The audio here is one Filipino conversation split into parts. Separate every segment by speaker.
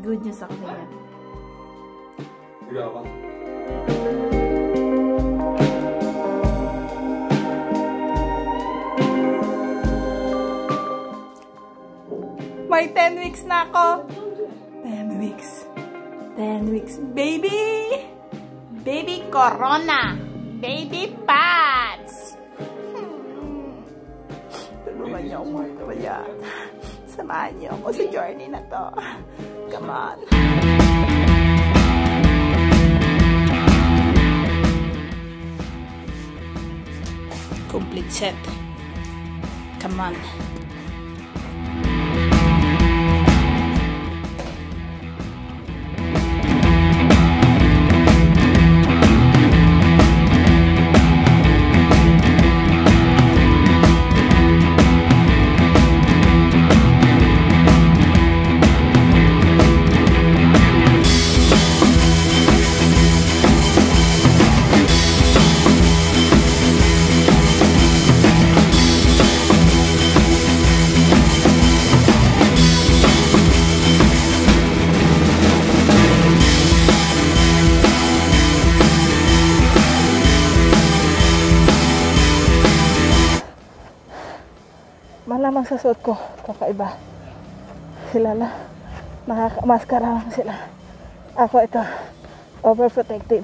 Speaker 1: good news sa kanila. May 10 weeks na ako. 10 weeks. 10 weeks. Baby! Baby Corona! Baby Pats! Tulungan niyo ako kaya. Samahan niyo ako sa journey na to. Come on. Complete set. Come on. Malamang sa suot ko, kakaiba. Sila na, maskara lang sila. Ako ito, overprotective.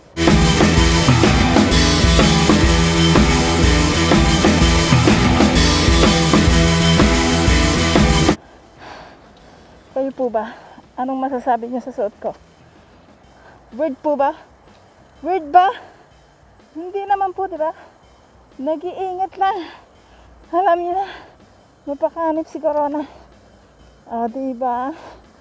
Speaker 1: Kayo po ba? Anong masasabi niyo sa suot ko? Weird po ba? Weird ba? Hindi naman po, di ba? Nag-iingat lang. Alam niyo na, mapakanip si Corona. Diba?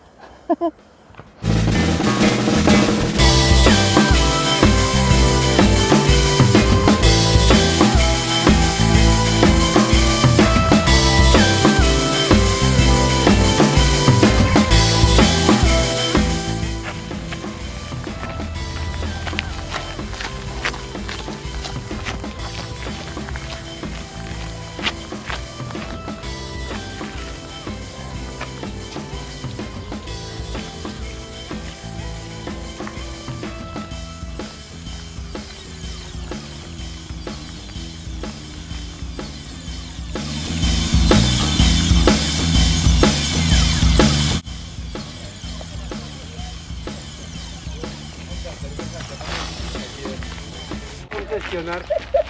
Speaker 2: Cuestionar.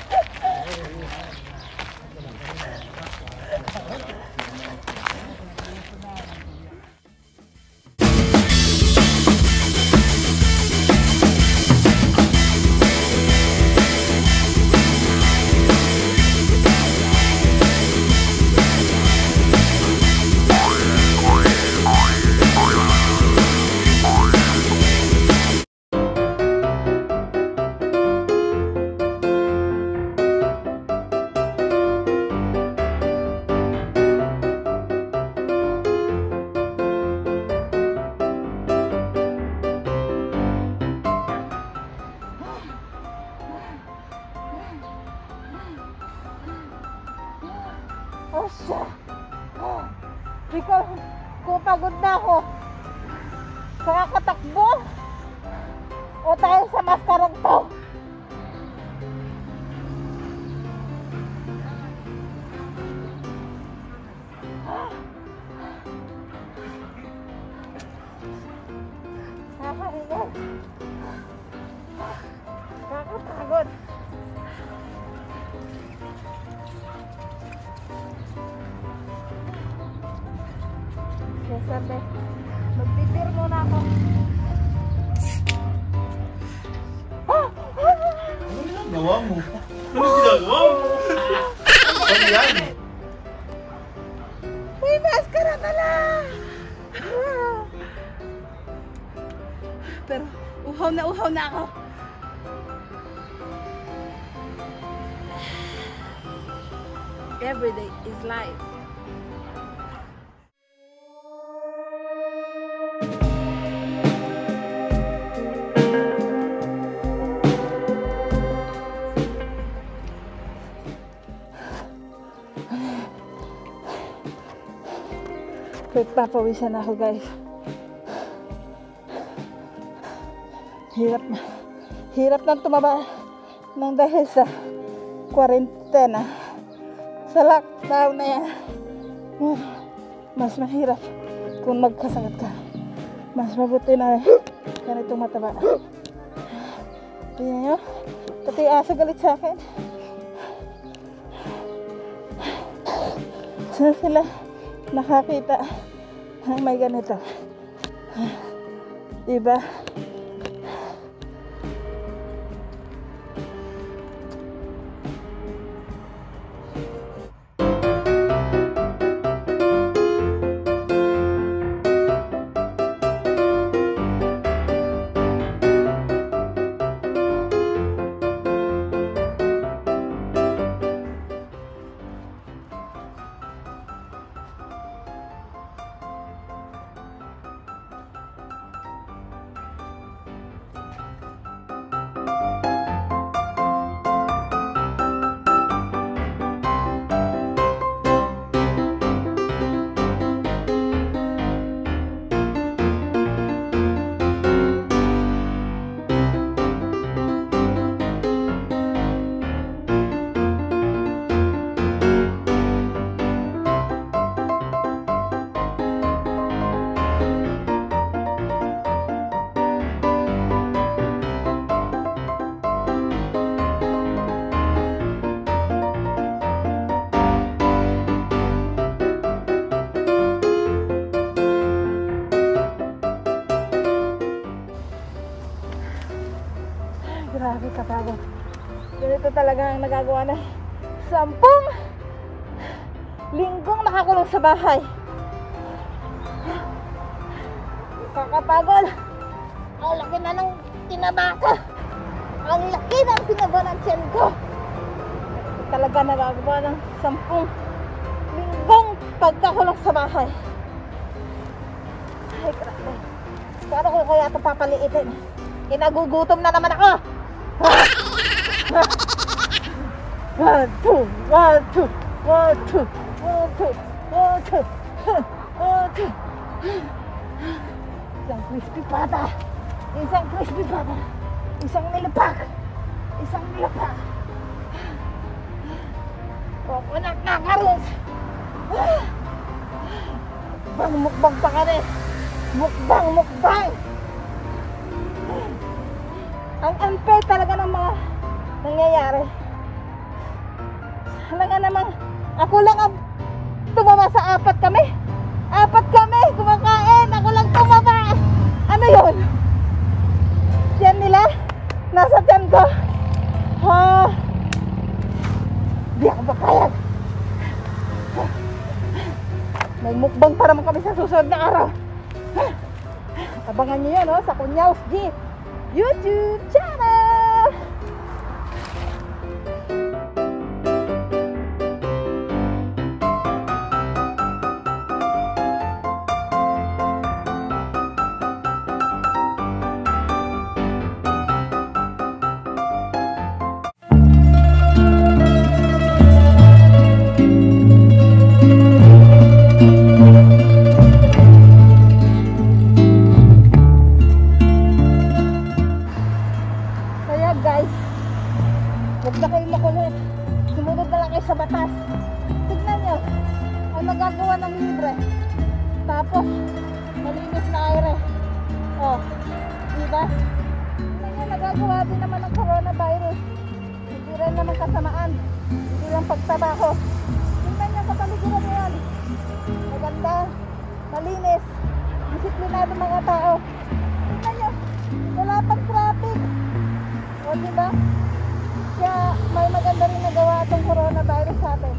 Speaker 1: Oh, siya. Ikaw, kung pagod na ako, kakatakbo o tayo sa maskarang to. Nakakahingan. Nakakapagod. Sabi, magpipir muna ako.
Speaker 2: Ano ginagawa mo? Ano ginagawa mo? Ano yan?
Speaker 1: May maskara ka lang! Pero uhaw na ako. Every day is life. Nagpapawisan ako, guys. Hirap nang tumaba ng dahil sa quarantena. Sa lockdown na yan. Mas mahirap kung magkasakit ka. Mas mabuti na ganitong mataba. Tingnan nyo, pati aso galit sa akin. Saan sila nakakita ng may ganito? Diba? Grabe kapagod. Ganito talaga ang nagagawa na 10 linggong nakakulong sa bahay. Kakapagod. Ang laki na ng tinaba ko. Ang laki ng tinaba ng tiyan ko. Talaga nagagawa ng 10 linggong pagkakulong sa bahay. Ay, grabe. Paano ko kaya ito papaliitin? Kinagugutom na naman ako. 1, 2, 1, 2, 1, 2, 1, 2, 1, 2, 1, 2. Isang crispy pata. Isang crispy pata. Isang nilapak. Isang nilapak. Coconut macarons. Mukbang pa ka rin. Mukbang. Ang unfair talaga ng mga nangyayari. Talaga namang ako lang ang tumaba sa 4 kami. 4 kami kumakain. Ako lang tumaba. Ano yun? Yan nila? Nasa tiyan ko. Di ako makayag. May mukbang pa naman kami sa susunod na araw. Abangan nyo yan sa Kunyaws G YouTube channel. Guys, huwag na kayo makulit. Sumunod na lang kayo sa batas. Tignan nyo, ang nagagawa ng libre. Tapos, malinis na aire. Diba? Tignan nyo, nagagawa din naman ng coronavirus. Hindi rin naman kasamaan. Hindi lang pagtabako. Tignan nyo, kapaliguran nyo yan. Maganda, malinis, disiplinado mga tao. Tignan nyo, wala pang traffic. O diba? Kaya may maganda rin nagawa itong coronavirus sa atin.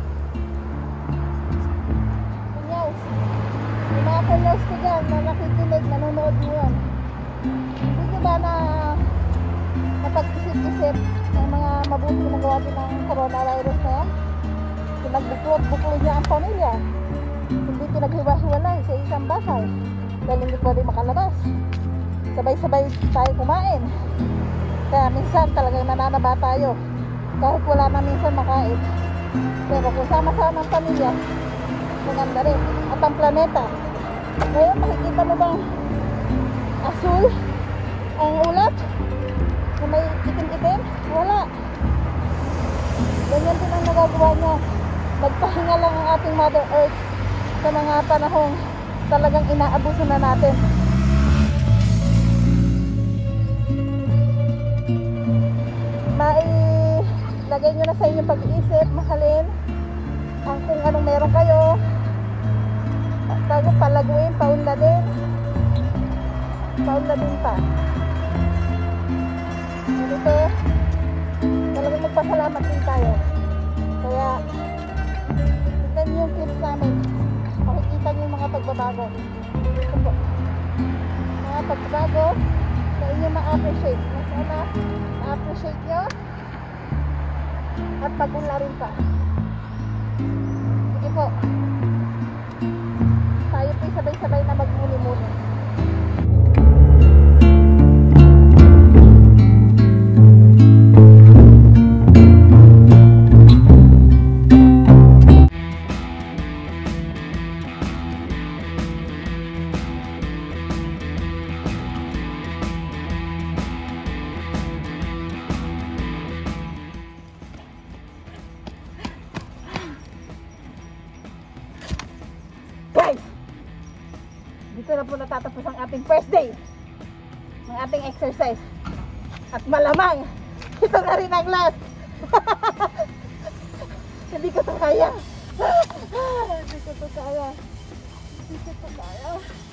Speaker 1: Kunyaws. Yung mga kunyaws ko dyan na nakikinig, nanonood mo yan. Hindi nyo ba na napag-isip-isip ng mga mabuti na nagawa din ng coronavirus na yan? Pinagbuklod niya ang pamilya. Hindi pinaghiwa-hiwalay sa isang bahay. Dahil hindi pwede makalabas. Sabay-sabay tayo kumain. Kaya minsan talagang nananaba tayo kahit wala na minsan makain. Pero kung sama-sama ang pamilya, maganda rin. At ang planeta, ngayon makikita mo bang asul ang ulap na may itim-itim? Wala. Ganyan din ang nagagawa niya. Nagpahinga lang ang ating Mother Earth sa mga panahong talagang inaabuso na natin. Mailagay nyo na sa inyong pag-iisip, mahalin, ang kung anong meron kayo, bago palaguin, paunladin pa. Ganito, talagang magpasalamat din tayo. Kaya, tignan nyo yung clips namin. Makikita nyo yung mga pagbabago. Ito po. Mga pagbabago na inyong ma-appreciate. Sana ma-appreciate nyo at pag-unla rin pa. Sige po. Tayo po sabay-sabay na magmuni-muni. Guys, dito na po natatapos ang ating first day ng ating exercise. At malamang, ito na rin ang last. Hindi ko to kaya. Hindi ko to kaya.